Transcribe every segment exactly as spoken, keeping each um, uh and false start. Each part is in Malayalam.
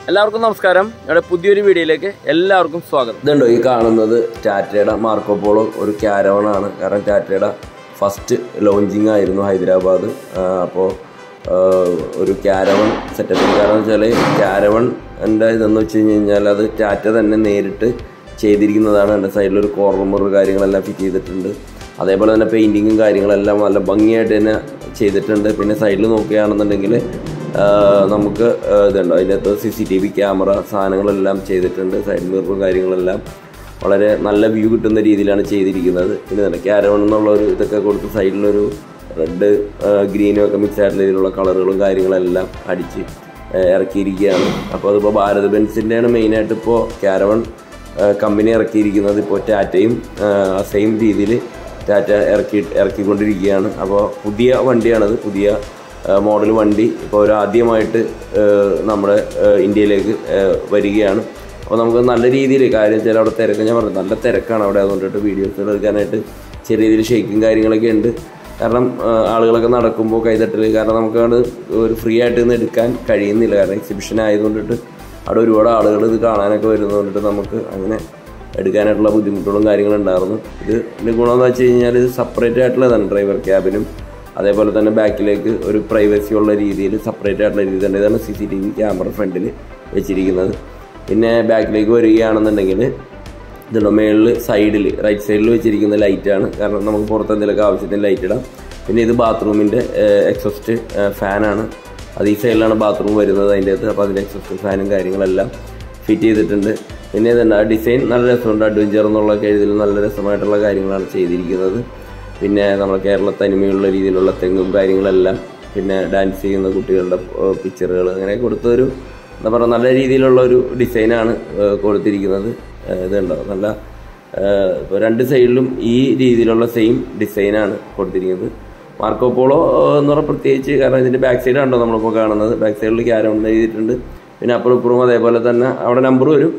എല്ലാവർക്കും നമസ്കാരം. ഞങ്ങളുടെ പുതിയൊരു വീഡിയോയിലേക്ക് എല്ലാവർക്കും സ്വാഗതം. ഇതുണ്ടോ ഈ കാണുന്നത് ടാറ്റയുടെ മാർക്കോ പോളോ ഒരു കാരവൺ ആണ്. കാരണം ടാറ്റയുടെ ഫസ്റ്റ് ലോഞ്ചിങ് ആയിരുന്നു ഹൈദരാബാദ്. അപ്പോൾ ഒരു കാരവൺ സെറ്റപ്പ്. കാരണം വെച്ചാൽ കാരവൺ എൻ്റെ ഇതെന്ന് വെച്ച് കഴിഞ്ഞ് കഴിഞ്ഞാൽ അത് ടാറ്റ തന്നെ നേരിട്ട് ചെയ്തിരിക്കുന്നതാണ്. എൻ്റെ സൈഡിലൊരു കോർണർ കാര്യങ്ങളെല്ലാം ഫിറ്റ് ചെയ്തിട്ടുണ്ട്. അതേപോലെ തന്നെ പെയിൻറ്റിങ്ങും കാര്യങ്ങളെല്ലാം നല്ല ഭംഗിയായിട്ട് തന്നെ ചെയ്തിട്ടുണ്ട്. പിന്നെ സൈഡിൽ നോക്കുകയാണെന്നുണ്ടെങ്കിൽ നമുക്ക് ഇതുണ്ടോ അതിൻ്റെ അകത്ത് C C T V camera സാധനങ്ങളെല്ലാം ചെയ്തിട്ടുണ്ട്. സൈഡ് മിററും കാര്യങ്ങളെല്ലാം വളരെ നല്ല വ്യൂ കിട്ടുന്ന രീതിയിലാണ് ചെയ്തിരിക്കുന്നത്. പിന്നെ തന്നെ കാരവൺ എന്നുള്ളൊരു ഇതൊക്കെ കൊടുത്ത് സൈഡിലൊരു റെഡ് ഗ്രീനും ഒക്കെ മിക്സ് ആയിട്ടുള്ള രീതിയിലുള്ള കളറുകളും കാര്യങ്ങളെല്ലാം അടിച്ച് ഇറക്കിയിരിക്കുകയാണ്. അപ്പോൾ അതിപ്പോൾ ഭാരത് ബെൻസിൻ്റെയാണ് മെയിനായിട്ട് ഇപ്പോൾ കാരവൺ കമ്പനി ഇറക്കിയിരിക്കുന്നത്. ഇപ്പോൾ ടാറ്റയും സെയിം രീതിയിൽ ടാറ്റ ഇറക്കി ഇറക്കിക്കൊണ്ടിരിക്കുകയാണ്. അപ്പോൾ പുതിയ വണ്ടിയാണത്, പുതിയ മോഡൽ വണ്ടി ഇപ്പോൾ ഒരു ആദ്യമായിട്ട് നമ്മുടെ ഇന്ത്യയിലേക്ക് വരികയാണ്. അപ്പോൾ നമുക്ക് നല്ല രീതിയിൽ കാര്യം വെച്ചാൽ അവിടെ തിരക്ക് ഞാൻ പറഞ്ഞു നല്ല തിരക്കാണ് അവിടെ. അതുകൊണ്ടിട്ട് വീഡിയോസ് എടുക്കാനായിട്ട് ചെറിയ രീതിയിൽ ഷേക്കും കാര്യങ്ങളൊക്കെ ഉണ്ട്. കാരണം ആളുകളൊക്കെ നടക്കുമ്പോൾ കൈതട്ടൽ കാരണം നമുക്കത് ഒരു ഫ്രീ ആയിട്ട് ഇന്ന് എടുക്കാൻ കഴിയുന്നില്ല. കാരണം എക്സിബിഷൻ ആയതുകൊണ്ടിട്ട് അവിടെ ഒരുപാട് ആളുകൾ ഇത് കാണാനൊക്കെ വരുന്നതുകൊണ്ടിട്ട് നമുക്ക് അങ്ങനെ എടുക്കാനായിട്ടുള്ള ബുദ്ധിമുട്ടുകളും കാര്യങ്ങളും ഉണ്ടായിരുന്നു. ഇത് ഇതിൻ്റെ ഗുണമെന്ന് വെച്ച് കഴിഞ്ഞാൽ ഇത് സെപ്പറേറ്റ് ആയിട്ടുള്ളതാണ്. ഡ്രൈവർ ക്യാബിനും അതേപോലെ തന്നെ ബാക്കിലേക്ക് ഒരു പ്രൈവസി ഉള്ള രീതിയിൽ സെപ്പറേറ്റ് ആയിട്ടുള്ള രീതി തന്നെ ഇതാണ് C C T V camera ഫ്രണ്ടിൽ വെച്ചിരിക്കുന്നത്. പിന്നെ ബാക്കിലേക്ക് വരികയാണെന്നുണ്ടെങ്കിൽ ഇതുണ്ടോ മേളിൽ സൈഡിൽ റൈറ്റ് സൈഡിൽ വെച്ചിരിക്കുന്ന ലൈറ്റാണ്. കാരണം നമുക്ക് പുറത്ത് എന്തെങ്കിലുമൊക്കെ ആവശ്യത്തിന് ലൈറ്റ് ഇടാം. പിന്നെ ഇത് ബാത്റൂമിൻ്റെ എക്സോസ്റ്റ് ഫാനാണ്. അത് ഈ സൈഡിലാണ് ബാത്റൂം വരുന്നത് അതിൻ്റെ അകത്ത്. അപ്പോൾ അതിൻ്റെ എക്സോസ്റ്റ് ഫാനും കാര്യങ്ങളെല്ലാം ഫിറ്റ് ചെയ്തിട്ടുണ്ട്. പിന്നെ ഇതുണ്ട് ആ ഡിസൈൻ നല്ല രസമുണ്ട്. അഡ്വഞ്ചർ എന്നുള്ള എഴുതിൽ നല്ല രസമായിട്ടുള്ള കാര്യങ്ങളാണ് ചെയ്തിരിക്കുന്നത്. പിന്നെ നമ്മൾ കേരള തനിമയുള്ള രീതിയിലുള്ള തെങ്ങും കാര്യങ്ങളെല്ലാം പിന്നെ ഡാൻസ് ചെയ്യുന്ന കുട്ടികളുടെ പിക്ചറുകൾ അങ്ങനെ കൊടുത്തൊരു എന്താ പറയുക നല്ല രീതിയിലുള്ള ഒരു ഡിസൈനാണ് കൊടുത്തിരിക്കുന്നത്. ഇതുണ്ടോ നല്ല ഇപ്പോൾ രണ്ട് സൈഡിലും ഈ രീതിയിലുള്ള സെയിം ഡിസൈനാണ് കൊടുത്തിരിക്കുന്നത്. മാർക്കോ പോളോ എന്ന് പറഞ്ഞാൽ പ്രത്യേകിച്ച് കാരണം ഇതിൻ്റെ ബാക്ക് സൈഡാണല്ലോ നമ്മളിപ്പോൾ കാണുന്നത്. ബാക്ക് സൈഡിൽ ക്യാരവൺ എഴുതിയിട്ടുണ്ട്. പിന്നെ അപ്പുറം ഇപ്പുറവും അതേപോലെ തന്നെ അവിടെ നമ്പർ വരും.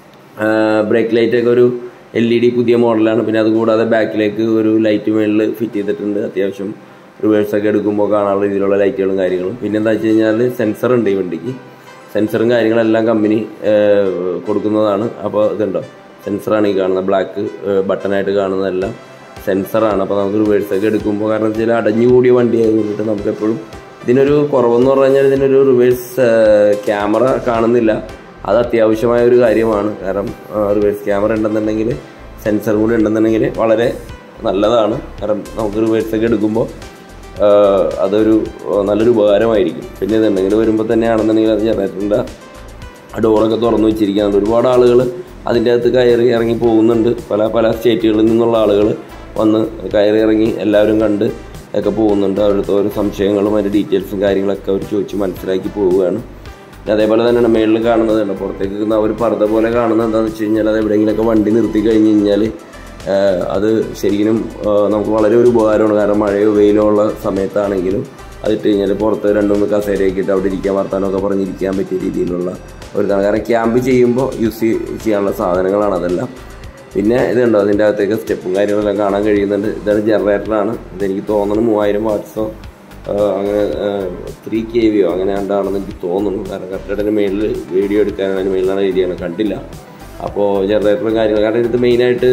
ബ്രേക്ക് ലൈറ്റൊക്കെ ഒരു എൽ ഇ ഡി പുതിയ മോഡലാണ്. പിന്നെ അതുകൂടാതെ ബാക്കിലേക്ക് ഒരു ലൈറ്റ് മേളിൽ ഫിറ്റ് ചെയ്തിട്ടുണ്ട്. അത്യാവശ്യം റിവേഴ്സൊക്കെ എടുക്കുമ്പോൾ കാണാനുള്ള രീതിയിലുള്ള ലൈറ്റുകളും കാര്യങ്ങളും. പിന്നെ എന്താ വെച്ച് കഴിഞ്ഞാൽ സെൻസർ ഉണ്ട് ഈ വണ്ടിക്ക്. സെൻസറും കാര്യങ്ങളെല്ലാം കമ്പനി കൊടുക്കുന്നതാണ്. അപ്പോൾ ഇതുണ്ടോ സെൻസറാണ് ഈ കാണുന്നത്. ബ്ലാക്ക് ബട്ടണായിട്ട് കാണുന്നതെല്ലാം സെൻസറാണ്. അപ്പോൾ നമുക്ക് റിവേഴ്സൊക്കെ എടുക്കുമ്പോൾ കാരണം വെച്ചാൽ അടഞ്ഞുകൂടിയ വണ്ടി ആയതുകൊണ്ടിട്ട് നമുക്കെപ്പോഴും ഇതിനൊരു കുറവെന്ന് പറഞ്ഞു കഴിഞ്ഞാൽ ഇതിനൊരു റിവേഴ്സ് ക്യാമറ കാണുന്നില്ല. അത് അത്യാവശ്യമായ ഒരു കാര്യമാണ്. കാരണം റിവേഴ്സ് ക്യാമറ ഉണ്ടെന്നുണ്ടെങ്കിൽ സെൻസർ കൂടി ഉണ്ടെന്നുണ്ടെങ്കിൽ വളരെ നല്ലതാണ്. കാരണം നമുക്ക് റിവേഴ്സൊക്കെ എടുക്കുമ്പോൾ അതൊരു നല്ലൊരു ഉപകാരമായിരിക്കും. പിന്നെ ഇതുണ്ടെങ്കിൽ വരുമ്പോൾ തന്നെയാണെന്നുണ്ടെങ്കിൽ അത് ജനറേറ്ററിൻ്റെ ഡോറൊക്കെ തുറന്നു വെച്ചിരിക്കുകയാണ്. ഒരുപാട് ആളുകൾ അതിൻ്റെ അകത്ത് കയറി ഇറങ്ങി പോകുന്നുണ്ട്. പല പല സ്റ്റേറ്റുകളിൽ നിന്നുള്ള ആളുകൾ വന്ന് കയറി ഇറങ്ങി എല്ലാവരും കണ്ട് ഒക്കെ പോകുന്നുണ്ട്. അവിടുത്തെ ഓരോ സംശയങ്ങളും അതിൻ്റെ ഡീറ്റെയിൽസും കാര്യങ്ങളൊക്കെ അവർ ചോദിച്ച് മനസ്സിലാക്കി പോവുകയാണ്. അതേപോലെ തന്നെയാണ് മേളിൽ കാണുന്നതുണ്ട്. പുറത്തേക്ക് ഒരു പർദ്ദ പോലെ കാണുന്നത് എന്താണെന്ന് വെച്ച് കഴിഞ്ഞാൽ അത് എവിടെയെങ്കിലുമൊക്കെ വണ്ടി നിർത്തി കഴിഞ്ഞ് കഴിഞ്ഞാൽ അത് ശരിക്കും നമുക്ക് വളരെ ഒരു ഉപകാരമാണ്. കാരണം മഴയോ വെയിലോ ഉള്ള സമയത്താണെങ്കിലും അതിട്ട് കഴിഞ്ഞാൽ പുറത്ത് രണ്ട് മൂന്ന് കസേരയൊക്കെ ഇട്ട് അവിടെ ഇരിക്കാൻ വർത്താനമൊക്കെ പറഞ്ഞിരിക്കാൻ പറ്റിയ രീതിയിലുള്ള ഒരു ഇതാണ്. കാരണം ക്യാമ്പ് ചെയ്യുമ്പോൾ യൂസ് ചെയ്യാനുള്ള സാധനങ്ങളാണ് അതെല്ലാം. പിന്നെ ഇതുണ്ടോ അതിൻ്റെ അകത്തേക്ക് സ്റ്റെപ്പും കാര്യങ്ങളെല്ലാം കാണാൻ കഴിയുന്നുണ്ട്. ഇതാണ് ജനറേറ്ററാണ്. ഇതെനിക്ക് തോന്നുന്നു മൂവായിരം വാട്ട്സോ അങ്ങനെ ത്രീ കെ വിയോ അങ്ങനെ ഉണ്ടാണെന്ന് എനിക്ക് തോന്നുന്നു. കാരണം കറക്റ്റായിട്ട് മേളിൽ വീഡിയോ എടുക്കാനാണ് അതിന് മേളിലാണ് ഏരിയയാണ് കണ്ടില്ല. അപ്പോൾ ജനറേറ്ററും കാര്യങ്ങളും കാരണം ഇത് മെയിനായിട്ട്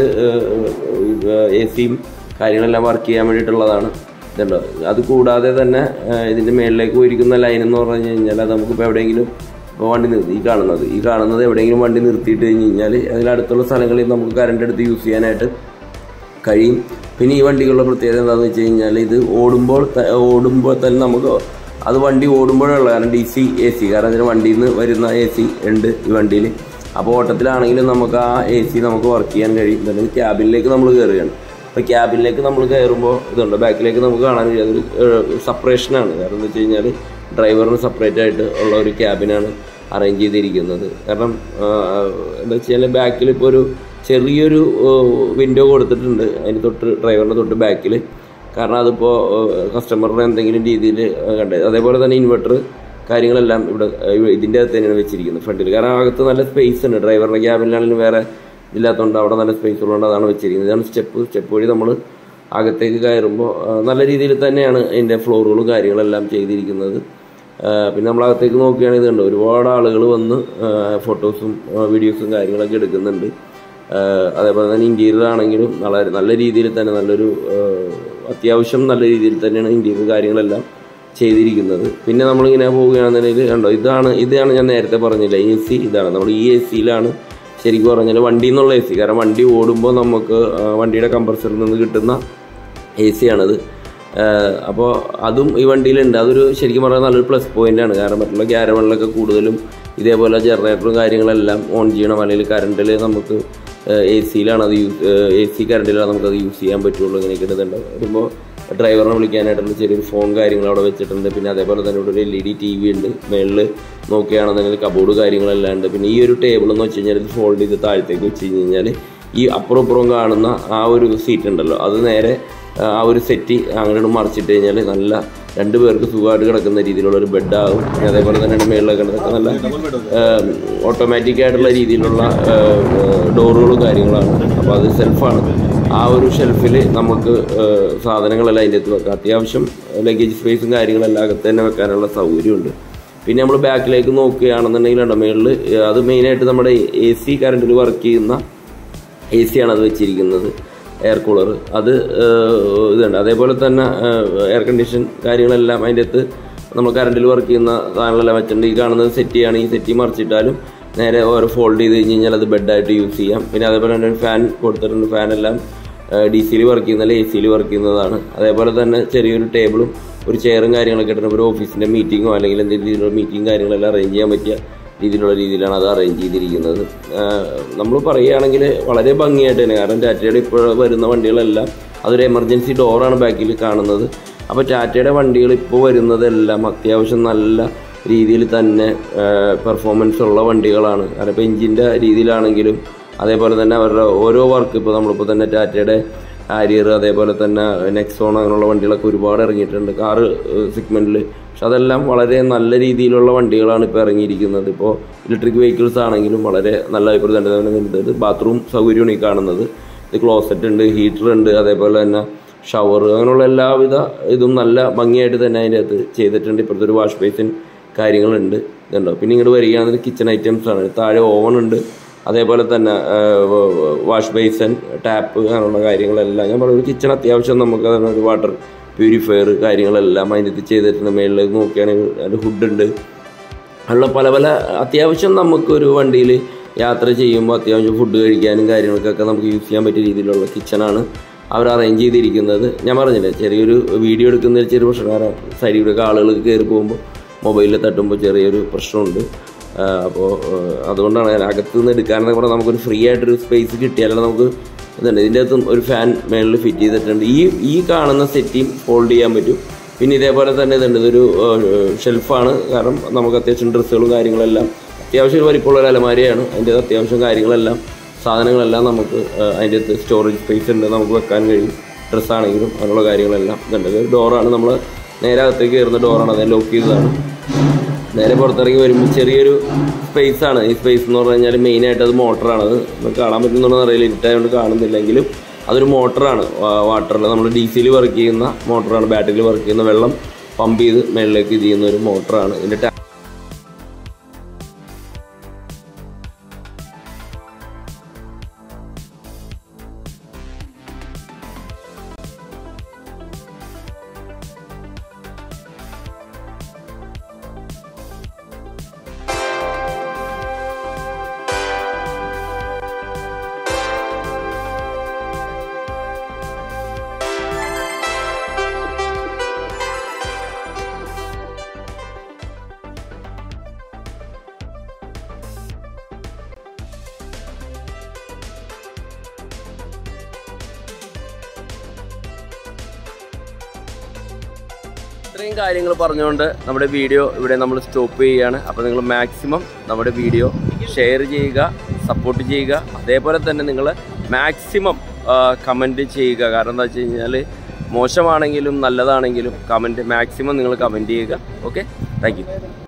എ സിയും കാര്യങ്ങളെല്ലാം വർക്ക് ചെയ്യാൻ വേണ്ടിയിട്ടുള്ളതാണ്. ഇതുണ്ടോ അത് കൂടാതെ തന്നെ ഇതിൻ്റെ മേളിലേക്ക് പോയിരിക്കുന്ന ലൈൻ എന്ന് പറഞ്ഞു കഴിഞ്ഞാൽ അത് നമുക്കിപ്പോൾ എവിടെയെങ്കിലും ഇപ്പോൾ വണ്ടി നിർത്തി ഈ കാണുന്നത് ഈ കാണുന്നത് എവിടെയെങ്കിലും വണ്ടി നിർത്തിയിട്ട് കഴിഞ്ഞ് കഴിഞ്ഞാൽ അതിലടുത്തുള്ള സ്ഥലങ്ങളിൽ നമുക്ക് കറണ്ട് എടുത്ത് യൂസ് ചെയ്യാനായിട്ട് കഴിയും. പിന്നെ ഈ വണ്ടികളുടെ പ്രത്യേകത എന്താണെന്ന് വെച്ച് കഴിഞ്ഞാൽ ഇത് ഓടുമ്പോൾ ഓടുമ്പോൾ തന്നെ നമുക്ക് അത് വണ്ടി ഓടുമ്പോഴുള്ള കാരണം ഡി സി എ സി കാരണം ഇതിന് വണ്ടിയിൽ നിന്ന് വരുന്ന എ സി ഉണ്ട് ഈ വണ്ടിയിൽ. അപ്പോൾ ഓട്ടത്തിലാണെങ്കിലും നമുക്ക് ആ എ സി നമുക്ക് വർക്ക് ചെയ്യാൻ കഴിയും. പിന്നെ ക്യാബിനിലേക്ക് നമ്മൾ കയറുകയാണ്. അപ്പോൾ ക്യാബിനിലേക്ക് നമ്മൾ കയറുമ്പോൾ ഇതുണ്ട് ബാക്കിലേക്ക് നമുക്ക് കാണാൻ കഴിയും അതൊരു സെപ്പറേഷനാണ്. കാരണം എന്താ വെച്ച് കഴിഞ്ഞാൽ ഡ്രൈവറിന് സെപ്പറേറ്റ് ആയിട്ട് ഉള്ള ഒരു ക്യാബിനാണ് അറേഞ്ച് ചെയ്തിരിക്കുന്നത്. കാരണം എന്താ വെച്ച് കഴിഞ്ഞാൽ ബാക്കിൽ ഇപ്പോൾ ഒരു ചെറിയൊരു വിൻഡോ കൊടുത്തിട്ടുണ്ട് അതിന് തൊട്ട് ഡ്രൈവറിൻ്റെ തൊട്ട് ബാക്കിൽ. കാരണം അതിപ്പോൾ കസ്റ്റമറിന് എന്തെങ്കിലും രീതിയിൽ കണ്ടത്. അതേപോലെ തന്നെ ഇൻവെർട്ടർ കാര്യങ്ങളെല്ലാം ഇവിടെ ഇതിൻ്റെ അകത്ത് തന്നെയാണ് വെച്ചിരിക്കുന്നത് ഫ്രണ്ടിൽ. കാരണം അകത്ത് നല്ല സ്പേസ് ഉണ്ട്. ഡ്രൈവറിൻ്റെ ക്യാബിനാണെങ്കിലും വേറെ ഇതില്ലാത്തതുകൊണ്ട് അവിടെ നല്ല സ്പേസ് ഉള്ളതുകൊണ്ട് അതാണ് വെച്ചിരിക്കുന്നത്. ഇതാണ് സ്റ്റെപ്പ്. സ്റ്റെപ്പ് വഴി നമ്മൾ അകത്തേക്ക് കയറുമ്പോൾ നല്ല രീതിയിൽ തന്നെയാണ് അതിൻ്റെ ഫ്ലോറുകളും കാര്യങ്ങളെല്ലാം ചെയ്തിരിക്കുന്നത്. പിന്നെ നമ്മളകത്തേക്ക് നോക്കുകയാണെങ്കിൽ ഇതുണ്ട്, ഒരുപാട് ആളുകൾ വന്ന് ഫോട്ടോസും വീഡിയോസും കാര്യങ്ങളൊക്കെ എടുക്കുന്നുണ്ട്. അതേപോലെ തന്നെ ഇൻറ്റീരിയർ ആണെങ്കിലും വളരെ നല്ല രീതിയിൽ തന്നെ നല്ലൊരു അത്യാവശ്യം നല്ല രീതിയിൽ തന്നെയാണ് ഇൻറ്റീരിയർ കാര്യങ്ങളെല്ലാം ചെയ്തിരിക്കുന്നത്. പിന്നെ നമ്മളിങ്ങനെ പോവുകയാണെന്നുണ്ടെങ്കിൽ കണ്ടോ, ഇതാണ് ഇതാണ് ഞാൻ നേരത്തെ പറഞ്ഞില്ല എ സി. ഇതാണ് നമ്മൾ ഈ എ സിയിലാണ് ശരിക്കും പറഞ്ഞാൽ വണ്ടിയിൽ നിന്നുള്ള എ സി. കാരണം വണ്ടി ഓടുമ്പോൾ നമുക്ക് വണ്ടിയുടെ കംപ്രസറിൽ നിന്ന് കിട്ടുന്ന എ സി ആണത്. അപ്പോൾ അതും ഈ വണ്ടിയിലുണ്ട്. അതൊരു ശരിക്കും പറഞ്ഞാൽ നല്ലൊരു പ്ലസ് പോയിൻ്റാണ്. കാരണം മറ്റുള്ള ക്യാരവണിലൊക്കെ കൂടുതലും ഇതേപോലെ ജനറേറ്ററും കാര്യങ്ങളെല്ലാം ഓൺ ചെയ്യണം, അല്ലെങ്കിൽ കറണ്ടിൽ നമുക്ക് എ സിയിലാണ് അത് യൂസ് എ സി കറണ്ടിലാണ് നമുക്കത് യൂസ് ചെയ്യാൻ പറ്റുള്ളൂ. ഇങ്ങനെയൊക്കെ ഇടുന്നുണ്ട്. വരുമ്പോൾ ഡ്രൈവറിനെ വിളിക്കാനായിട്ടുള്ള ചെറിയൊരു ഫോൺ കാര്യങ്ങൾ അവിടെ വെച്ചിട്ടുണ്ട്. പിന്നെ അതേപോലെ തന്നെ ഇവിടെ ഒരു L E D T V ഉണ്ട്. മേളിൽ നോക്കുകയാണെന്നുണ്ടെങ്കിൽ കബോർഡ് കാര്യങ്ങളെല്ലാം ഉണ്ട്. പിന്നെ ഈ ഒരു ടേബിൾ എന്ന് വെച്ച് കഴിഞ്ഞാൽ ഇത് ഫോൾഡ് ചെയ്ത് താഴത്തേക്ക് വെച്ച് കഴിഞ്ഞ് കഴിഞ്ഞാൽ ഈ അപ്പുറം അപ്പുറം കാണുന്ന ആ ഒരു സീറ്റ് ഉണ്ടല്ലോ, അത് നേരെ ആ ഒരു സെറ്റ് അങ്ങോട്ട് മറിച്ചിട്ട് കഴിഞ്ഞാൽ നല്ല രണ്ട് പേർക്ക് സുഖമായിട്ട് കിടക്കുന്ന രീതിയിലുള്ള ഒരു ബെഡാകും. പിന്നെ അതേപോലെ തന്നെ മേളിലൊക്കെ കിടന്നൊക്കെ നല്ല ഓട്ടോമാറ്റിക് ആയിട്ടുള്ള രീതിയിലുള്ള ഡോറുകളും കാര്യങ്ങളാണ്. അപ്പോൾ അത് സെൽഫാണ്. ആ ഒരു ഷെൽഫിൽ നമുക്ക് സാധനങ്ങളെല്ലാം അതിൻ്റെ അകത്ത് വെക്കാം. അത്യാവശ്യം ലഗേജ് സ്പേസും കാര്യങ്ങളെല്ലാം അകത്ത് തന്നെ വെക്കാനുള്ള സൗകര്യമുണ്ട്. പിന്നെ നമ്മൾ ബാക്കിലേക്ക് നോക്കുകയാണെന്നുണ്ടെങ്കിൽ ഉണ്ടോ മേളിൽ അത് മെയിനായിട്ട് നമ്മുടെ എ സി കറണ്ടിൽ വർക്ക് ചെയ്യുന്ന എ സി ആണ് അത് വെച്ചിരിക്കുന്നത്, എയർ കൂളർ. അത് ഇതുണ്ട്. അതേപോലെ തന്നെ എയർ കണ്ടീഷൻ കാര്യങ്ങളെല്ലാം അതിൻ്റെ അകത്ത് നമ്മൾ കറണ്ടിൽ വർക്ക് ചെയ്യുന്ന സാധനങ്ങളെല്ലാം വെച്ചിട്ടുണ്ട്. ഈ കാണുന്നത് സെറ്റ് ചെയ്യുകയാണ്. ഈ സെറ്റ് മറിച്ചിട്ടാലും നേരെ ഓരോ ഫോൾഡ് ചെയ്ത് കഴിഞ്ഞ് കഴിഞ്ഞാൽ അത് ബെഡായിട്ട് യൂസ് ചെയ്യാം. പിന്നെ അതേപോലെ തന്നെ ഫാൻ കൊടുത്തിട്ടുണ്ട്. ഫാനെല്ലാം ഡി സിയിൽ വർക്ക് ചെയ്യുന്നതല്ല എ സിയിൽ വർക്ക് ചെയ്യുന്നതാണ്. അതേപോലെ തന്നെ ചെറിയൊരു ടേബിളും ഒരു ചെയറും കാര്യങ്ങളൊക്കെ ഇട്ടിട്ട് ഒരു ഓഫീസിൻ്റെ മീറ്റിങ്ങോ അല്ലെങ്കിൽ എന്തെങ്കിലും രീതിയിലുള്ള മീറ്റിംഗ് കാര്യങ്ങളെല്ലാം അറേഞ്ച് ചെയ്യാൻ പറ്റിയ രീതിയിലുള്ള രീതിയിലാണ് അത് അറേഞ്ച് ചെയ്തിരിക്കുന്നത്. നമ്മൾ പറയുകയാണെങ്കിൽ വളരെ ഭംഗിയായിട്ട് തന്നെ, കാരണം ടാറ്റയുടെ ഇപ്പോൾ വരുന്ന വണ്ടികളെല്ലാം അതൊരു എമർജൻസി ഡോറാണ് ബാക്കിൽ കാണുന്നത്. അപ്പോൾ ടാറ്റയുടെ വണ്ടികൾ ഇപ്പോൾ വരുന്നതെല്ലാം അത്യാവശ്യം നല്ല രീതിയിൽ തന്നെ പെർഫോമൻസ് ഉള്ള വണ്ടികളാണ്. കാരണം ഇപ്പോൾ എഞ്ചിൻ്റെ രീതിയിലാണെങ്കിലും അതേപോലെ തന്നെ അവരുടെ ഓരോ വർക്ക്, ഇപ്പോൾ നമ്മളിപ്പോൾ തന്നെ ടാറ്റയുടെ ഹാരിയർ അതേപോലെ തന്നെ നെക്സോൺ അങ്ങനെയുള്ള വണ്ടികളൊക്കെ ഒരുപാട് ഇറങ്ങിയിട്ടുണ്ട് കാറ് സെഗ്മെൻറ്റിൽ. പക്ഷെ അതെല്ലാം വളരെ നല്ല രീതിയിലുള്ള വണ്ടികളാണ് ഇപ്പോൾ ഇറങ്ങിയിരിക്കുന്നത്. ഇപ്പോൾ ഇലക്ട്രിക് വെഹിക്കിൾസ് ആണെങ്കിലും വളരെ നല്ല അഭിപ്രായം തന്നെ. ബാത്റൂം സൗകര്യമാണ് ഈ കാണുന്നത്. ഇത് ക്ലോസറ്റ് ഉണ്ട്, ഹീറ്റർ ഉണ്ട്, അതേപോലെ തന്നെ ഷവർ, അങ്ങനെയുള്ള എല്ലാവിധ ഇതും നല്ല ഭംഗിയായിട്ട് തന്നെ അതിൻ്റെ അകത്ത് ചെയ്തിട്ടുണ്ട്. ഇപ്പോഴത്തെ ഒരു വാഷ് ബേസിൻ കാര്യങ്ങളുണ്ട്. ഇതുണ്ടോ. പിന്നെ ഇങ്ങോട്ട് വരികയാണെങ്കിൽ കിച്ചൺ ഐറ്റംസ് ആണ്. താഴെ ഓവൻ ഉണ്ട്, അതേപോലെ തന്നെ വാഷ് ബേസൻ, ടാപ്പ്, അങ്ങനെയുള്ള കാര്യങ്ങളെല്ലാം. ഞാൻ പറഞ്ഞു കിച്ചൺ അത്യാവശ്യം നമുക്ക് ഒരു വാട്ടർ പ്യൂരിഫയർ കാര്യങ്ങളെല്ലാം അതിൻ്റെ അകത്ത് ചെയ്തിട്ടുണ്ട്. മേളിലേക്ക് നോക്കുകയാണെങ്കിൽ അതിൻ്റെ ഹുഡുണ്ട്. അതിലുള്ള പല പല അത്യാവശ്യം നമുക്കൊരു വണ്ടിയിൽ യാത്ര ചെയ്യുമ്പോൾ അത്യാവശ്യം ഫുഡ് കഴിക്കാനും കാര്യങ്ങൾക്കൊക്കെ നമുക്ക് യൂസ് ചെയ്യാൻ പറ്റിയ രീതിയിലുള്ള കിച്ചണാണ് അവർ അറേഞ്ച് ചെയ്തിരിക്കുന്നത്. ഞാൻ പറഞ്ഞില്ലേ ചെറിയൊരു വീഡിയോ എടുക്കുന്ന ചെറിയ പ്രശ്നം, കാരണം സൈഡിലൂടെയൊക്കെ ആളുകൾ കയറി പോകുമ്പോൾ മൊബൈലിൽ തട്ടുമ്പോൾ ചെറിയൊരു പ്രശ്നമുണ്ട്. അപ്പോൾ അതുകൊണ്ടാണ് അകത്ത് നിന്ന് എടുക്കാനെന്നൊക്കെ പറഞ്ഞാൽ നമുക്കൊരു ഫ്രീ ആയിട്ടൊരു സ്പേസ് കിട്ടിയാലും നമുക്ക് ഇതുണ്ട്. ഇതിൻ്റെ അകത്തും ഒരു ഫാൻ മേളിൽ ഫിറ്റ് ചെയ്തിട്ടുണ്ട്. ഈ ഈ കാണുന്ന സെറ്റിയും ഹോൾഡ് ചെയ്യാൻ പറ്റും. പിന്നെ ഇതേപോലെ തന്നെ ഇതുണ്ട്, ഇതൊരു ഷെൽഫാണ്. കാരണം നമുക്ക് അത്യാവശ്യം ഡ്രസ്സുകളും കാര്യങ്ങളെല്ലാം അത്യാവശ്യം ഒരു വലിപ്പമുള്ള ഒരു അലമാരയാണ്. അതിൻ്റെ അത്യാവശ്യം കാര്യങ്ങളെല്ലാം സാധനങ്ങളെല്ലാം നമുക്ക് അതിൻ്റെ അകത്ത് സ്റ്റോറേജ് സ്പേസ് ഉണ്ട്, നമുക്ക് വെക്കാൻ കഴിയും. ഡ്രസ്സാണെങ്കിലും അങ്ങനെയുള്ള കാര്യങ്ങളെല്ലാം ഇതുണ്ട്. ഒരു ഡോറാണ്, നമ്മൾ നേരെ അകത്തേക്ക് കയറുന്ന ഡോറാണ്, അത് ലോക്ക് ചെയ്തതാണ്. നേരെ പുറത്തിറങ്ങി വരുമ്പോൾ ചെറിയൊരു സ്പേസാണ്. ഈ സ്പേസ് എന്ന് പറഞ്ഞു കഴിഞ്ഞാൽ മെയിനായിട്ട് അത് മോട്ടറാണ്. അത് നമുക്ക് കാണാൻ പറ്റുന്നുണ്ടെന്ന് അറിയില്ല, ഇരുട്ടായതുകൊണ്ട് കാണുന്നില്ലെങ്കിലും അതൊരു മോട്ടറാണ്. വാട്ടറിൽ നമ്മൾ ഡി സിയിൽ വർക്ക് ചെയ്യുന്ന മോട്ടറാണ്. ബാറ്ററിയിൽ വർക്ക് ചെയ്യുന്ന വെള്ളം പമ്പ് ചെയ്ത് മേളിലേക്ക് ഇത് ചെയ്യുന്ന ഒരു മോട്ടറാണ്. ഇതിൻ്റെ ഇത്രയും കാര്യങ്ങൾ പറഞ്ഞുകൊണ്ട് നമ്മുടെ വീഡിയോ ഇവിടെ നമ്മൾ സ്റ്റോപ്പ് ചെയ്യുകയാണ്. അപ്പോൾ നിങ്ങൾ മാക്സിമം നമ്മുടെ വീഡിയോ ഷെയർ ചെയ്യുക, സപ്പോർട്ട് ചെയ്യുക. അതേപോലെ തന്നെ നിങ്ങൾ മാക്സിമം കമൻറ്റ് ചെയ്യുക. കാരണം എന്താ വെച്ച് കഴിഞ്ഞാൽ മോശമാണെങ്കിലും നല്ലതാണെങ്കിലും കമൻറ്റ് മാക്സിമം നിങ്ങൾ കമൻറ്റ് ചെയ്യുക. Okay, thank U.